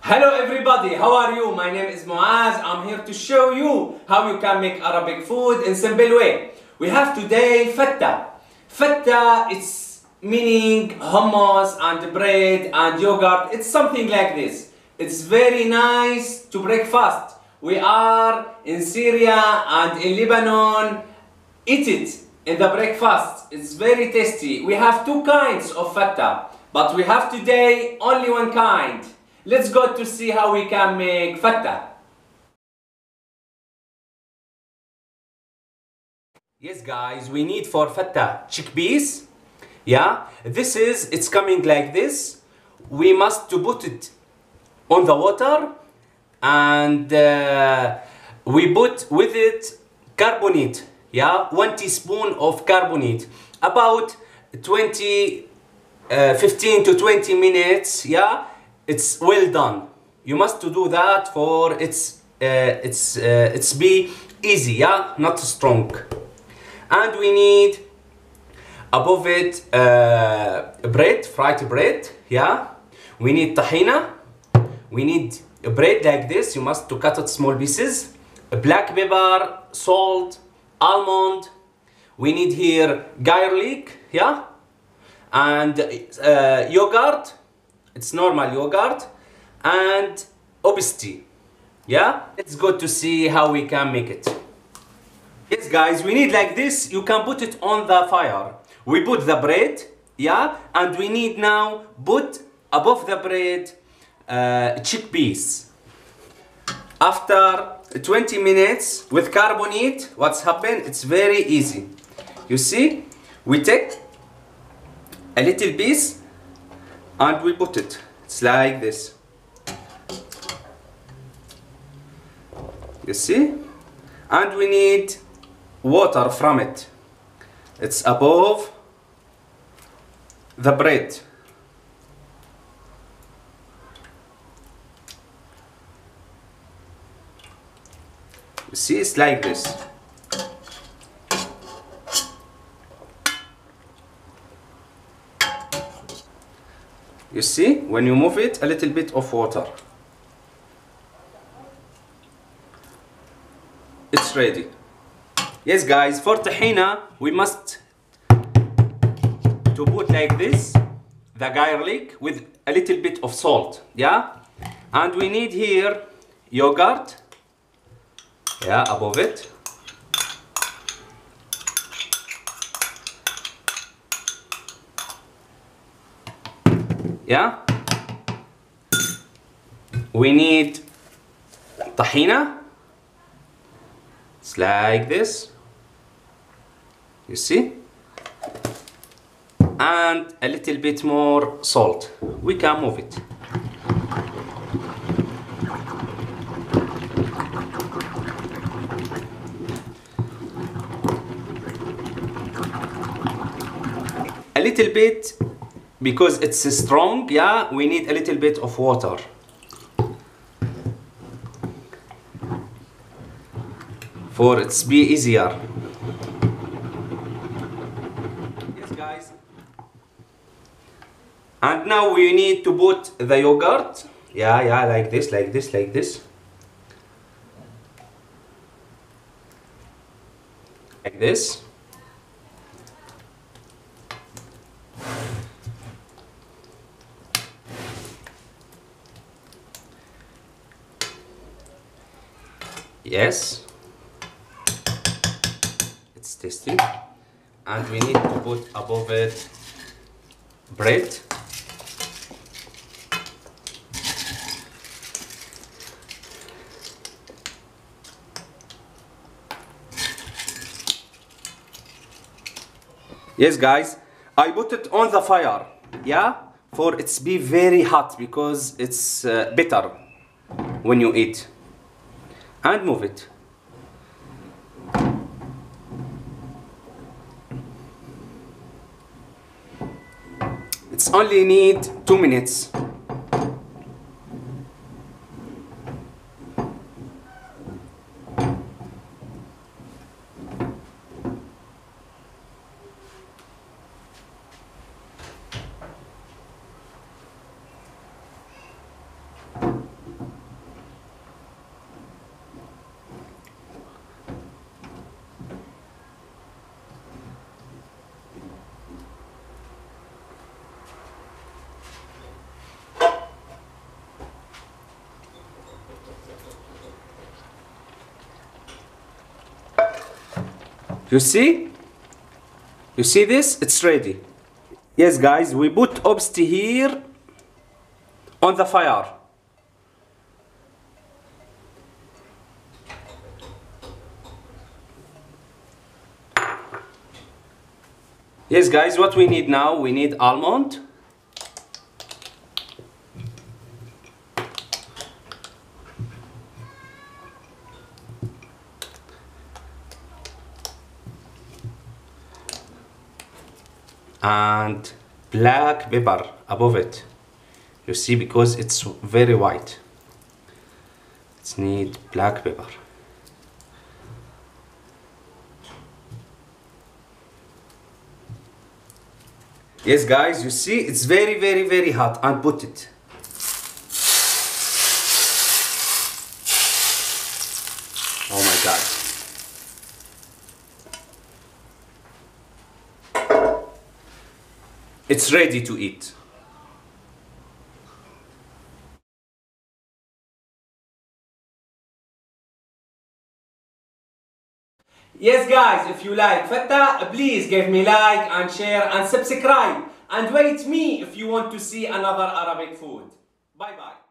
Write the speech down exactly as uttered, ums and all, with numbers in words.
Hello everybody, how are you? My name is Muaz. I'm here to show you how you can make Arabic food in simple way. We have today fatta. Fatta, it's meaning hummus and bread and yogurt. It's something like this. It's very nice to breakfast. We are in Syria and in Lebanon. Eat it in the breakfast. It's very tasty. We have two kinds of fatta, but we have today only one kind. Let's go to see how we can make fatta. Yes guys, we need for fatta chickpeas. Yeah, this is, it's coming like this. We must to put it on the water and uh, we put with it carbonate. Yeah, one teaspoon of carbonate. About twenty, uh, fifteen to twenty minutes. Yeah. It's well done. You must to do that for it's uh, it's uh, it's be easy, yeah, not strong. And we need above it uh, bread, fried bread, yeah. We need tahina. We need bread like this. You must to cut it small pieces. Black pepper, salt, almond. We need here garlic, yeah, and uh, yogurt. It's normal yogurt and obesity. Yeah, let's go to see how we can make it. Yes guys, we need like this. You can put it on the fire. We put the bread, yeah, and we need now put above the bread uh, chickpeas. After twenty minutes with carbonate, what's happened? It's very easy. You see, we take a little piece and we put it. It's like this. You see? And we need water from it. It's above the bread. You see, it's like this. You see, when you move it, a little bit of water. It's ready. Yes guys, for tahina, we must to put like this, the garlic with a little bit of salt, yeah? And we need here yogurt, yeah, above it. Yeah, we need tahina. It's like this. You see? And a little bit more salt. We can move it. A little bit. Because it's strong, yeah, we need a little bit of water. For it's be easier. Yes guys. And now we need to put the yogurt. Yeah, yeah, like this, like this, like this. Like this. Yes, it's tasty. And we need to put above it bread. Yes guys, I put it on the fire, yeah, for it's be very hot because it's uh, better when you eat. And move it. It's only need two minutes. You see? You see this? It's ready. Yes guys, we put obsti here on the fire. Yes guys, what we need now, we need almond. And black pepper above it. You see, because it's very white. It's need black pepper. Yes guys, you see, it's very very very hot, and put it. Oh my god. It's ready to eat. Yes guys, if you like Fatta, please give me like and share and subscribe. And wait me if you want to see another Arabic food. Bye bye.